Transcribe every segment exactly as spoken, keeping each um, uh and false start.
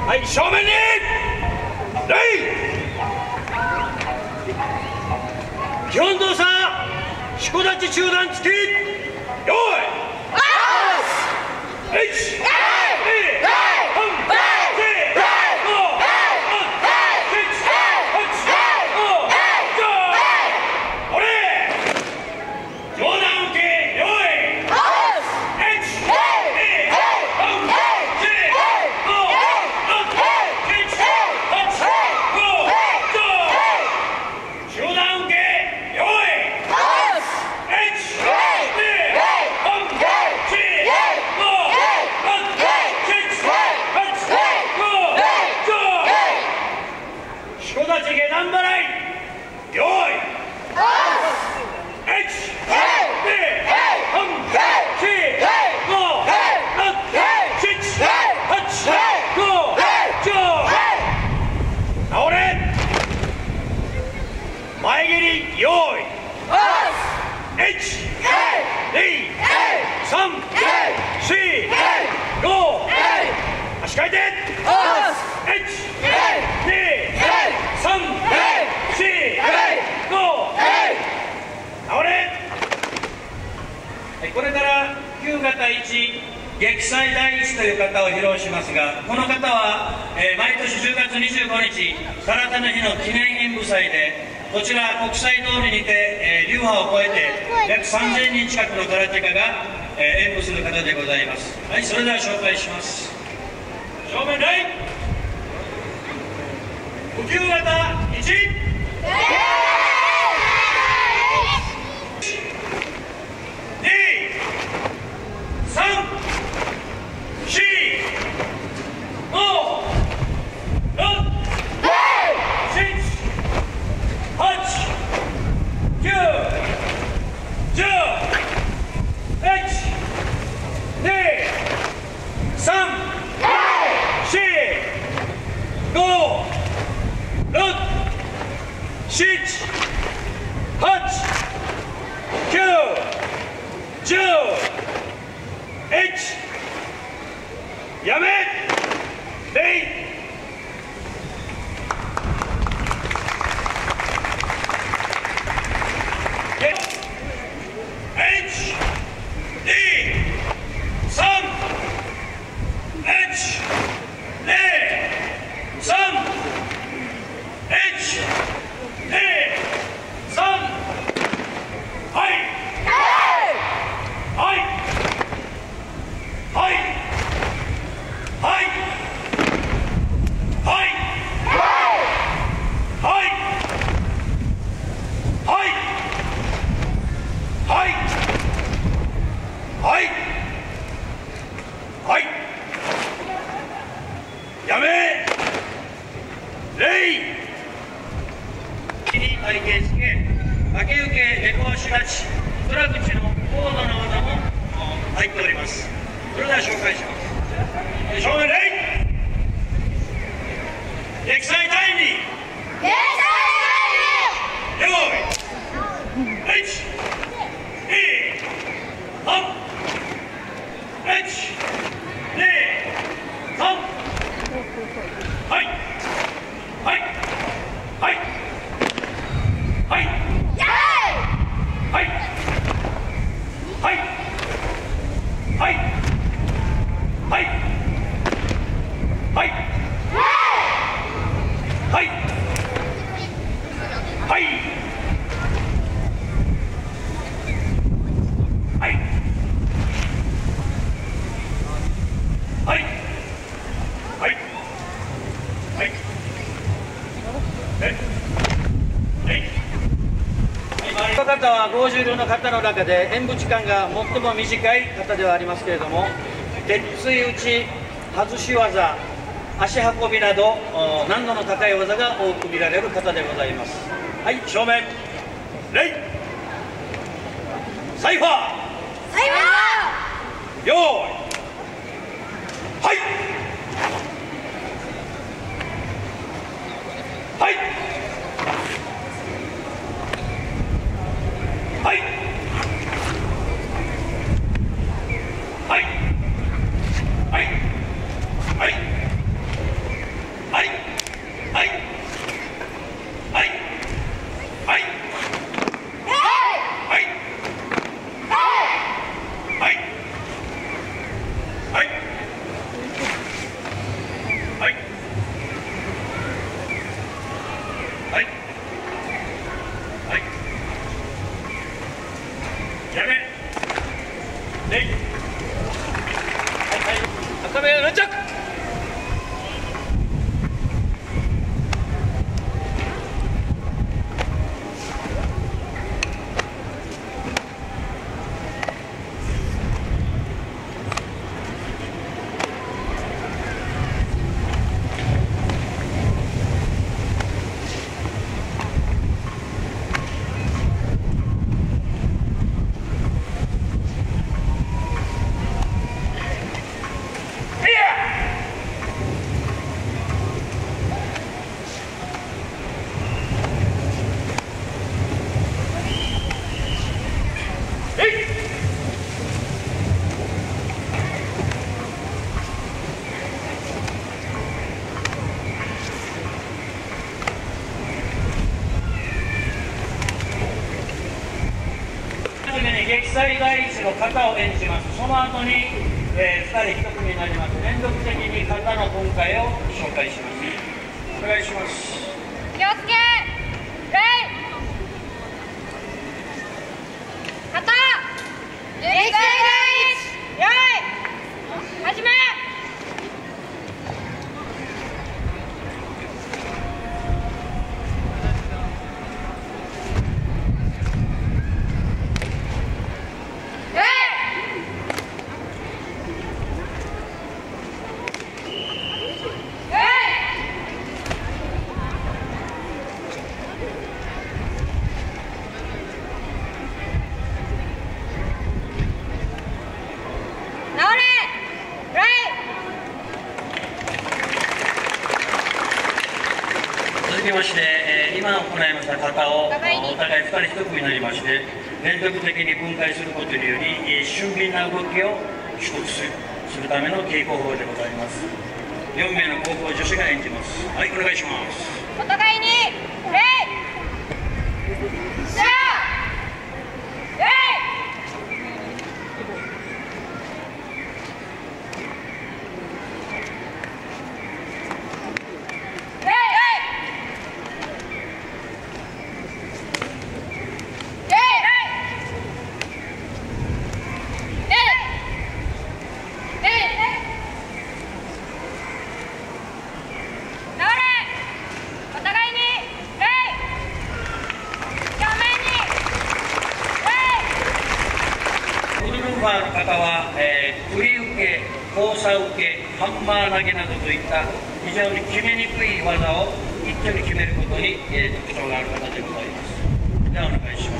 はい、正面に礼。基本動作しこ立ち中段突き、用意いち前蹴り、用意いち、に、さん、よん、ご、足換えていち、に、さん、よん、ご、倒れ。これからきゅう型いち撃祭第一という型を披露しますが、この方は、えー、毎年じゅうがつにじゅうごにち空手の日の記念演舞祭で、こちら国際通りにて、えー、流派を超えて約さんぜんにん近くの空手家が、えー、演舞する方でございます。はい、それでは紹介します。正面礼。呼吸型いち、やめ礼。体系付け、負け受け、猫足立ち、虎口の高度な技も入っております。それでは紹介します。正面礼。撃祭第二。撃祭第二。用意。いち、に、さん、いち、に、さん。はい。はい。はい。はい。はい。はい。はい。はい。はい。はい。はい。はい。はい。はい。この方は剛柔流の方の中で演舞時間が最も短い方ではありますけれども、鉄槌打ち、外し技、足運びなど難度の高い技が多く見られる方でございます。はい、正面礼。サイファーサイファー用意。はい。はい。はい。はい。はい。はい。 の型を演じます。その後に、えー、ふたりひと組になります。連続的に型の分解を紹介します。お願いします。 気をつけ、レイ、型、レイ、レイ、始め。 続きまして、えー、今行いました型をお互いふたりひと組になりまして連続的に分解することにより、えー、俊敏な動きを取得するための稽古法でございます。よんめいの高校女子が演じます。はい、お願いします。 お互いにレイ、シャー、レイ、 の方は、えー、振り受け、交差受け、ハンマー投げなどといった非常に決めにくい技を一挙に決めることに、えー、特徴がある方でございます。ではお願いします。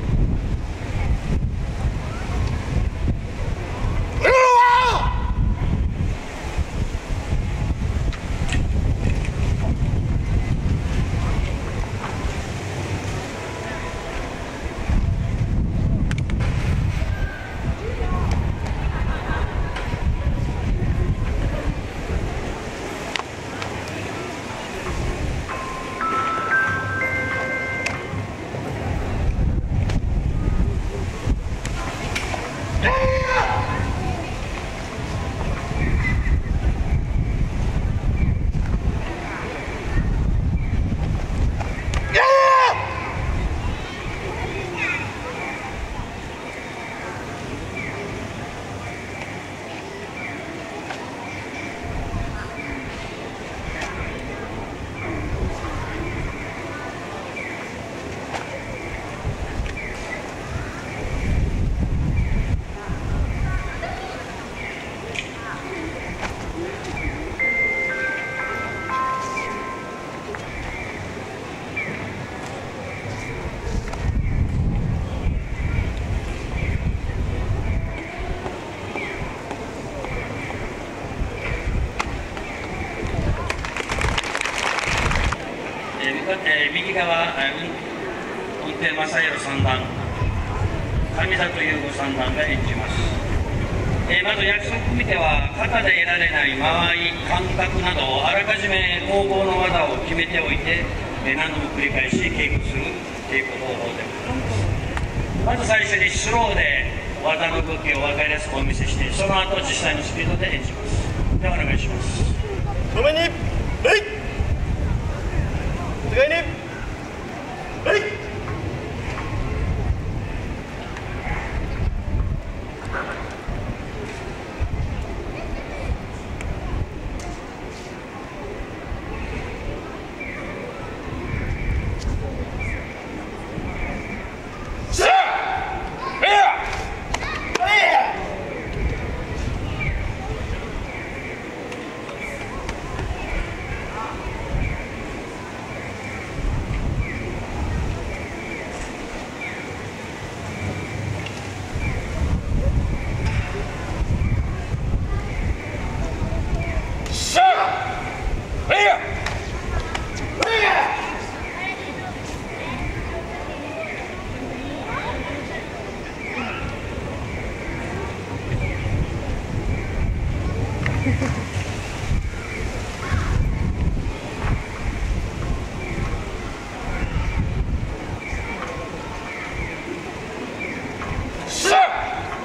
えー、右側、運転正弘三段、上里優吾三段が演じます。えー、まず約束組手は肩で得られない間合い、感覚などをあらかじめ攻防の技を決めておいて、えー、何度も繰り返し稽古する稽古方法でございます。まず最初にスローで技の動きを分かりやすくお見せして、その後実際のスピードで演じます。ではお願いします。 止めにレイ、お互いにレイ、Sir!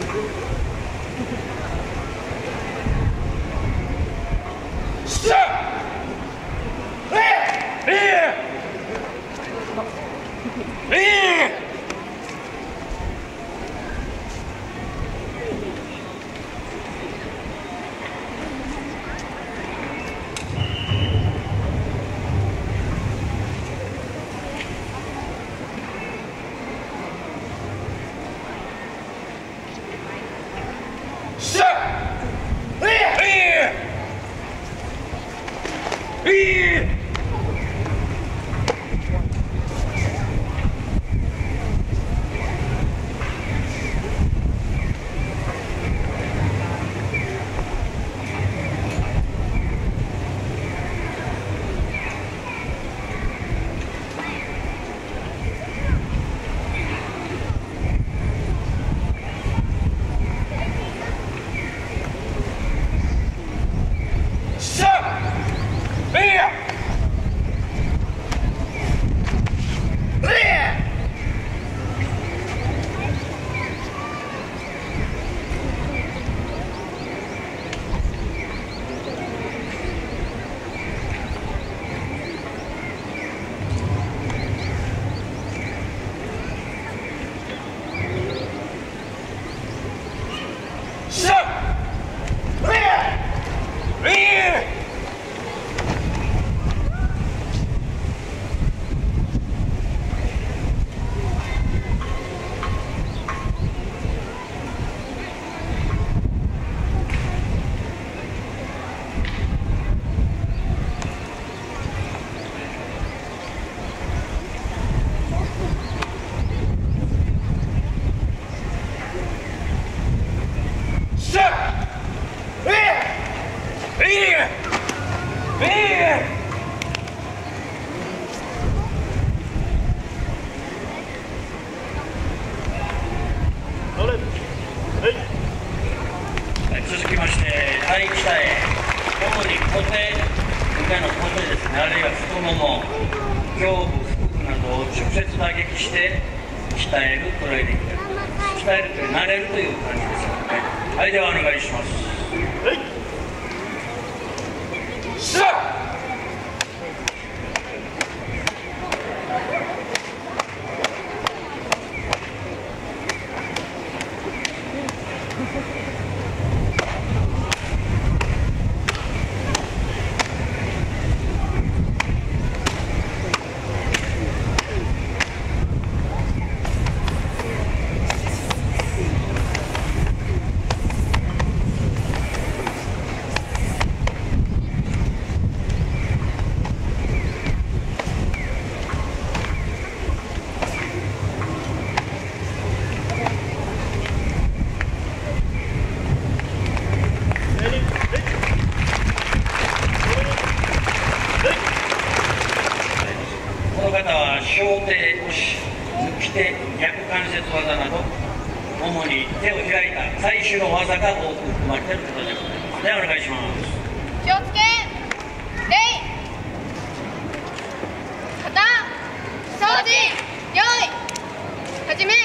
続きまして、第一体、主に固定、向かいの固定ですね、あるいは太もも、胸部、腹部などを直接打撃して鍛えるトレーニングです。鍛えるという、慣れるという感じですよね。はい、ではお願いします。はい。しゃ小手押し、抜き手、逆関節技など、主に手を開いた最終の技が多く含まれていることでございます。ではお願いします。 気をつけ、礼、肩、掃除、用意、始め。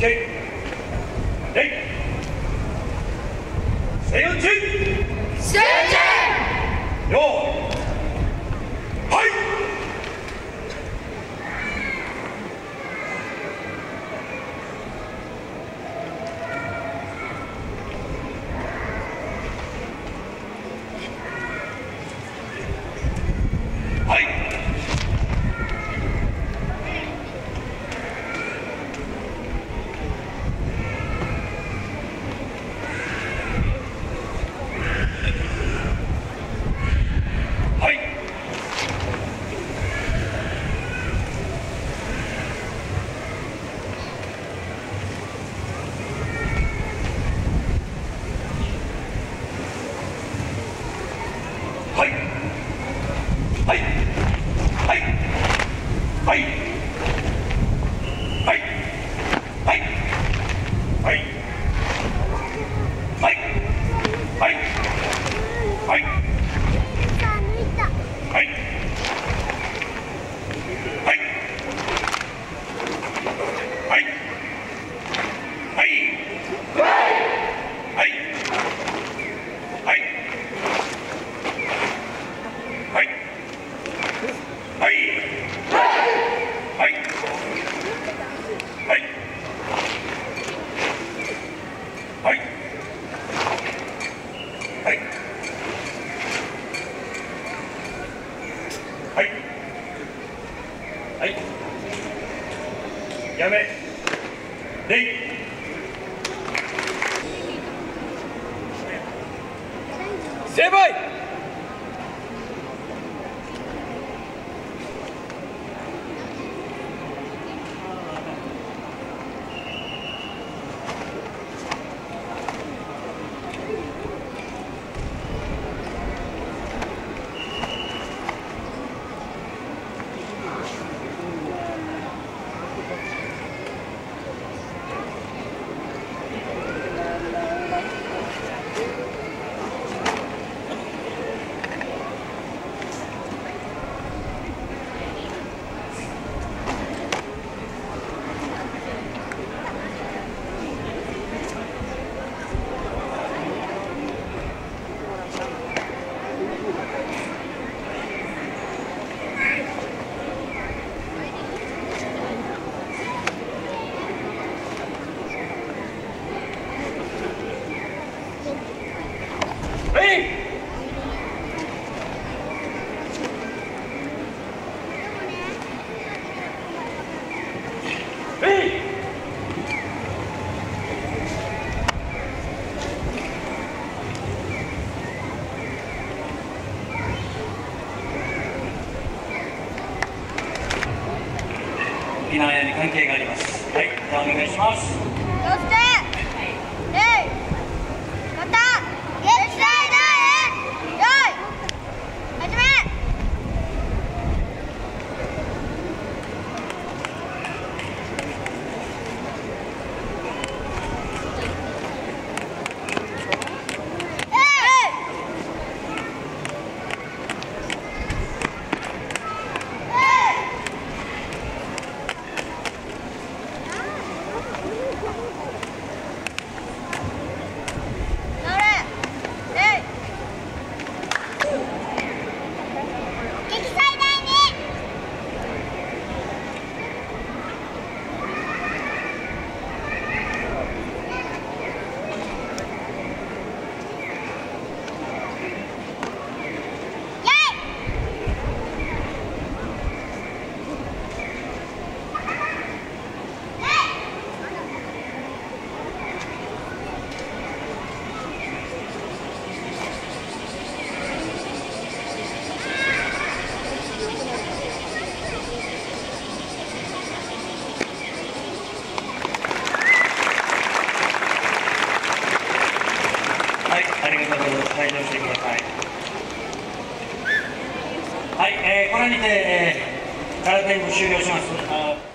け礼静打ち集中用意はいはいやめ礼成敗避難屋に関係があります。はい、じゃあお願いします。 そして礼また撃退台へ用意始め退場してください。はい、えー、これにて、えー、空手部終了します。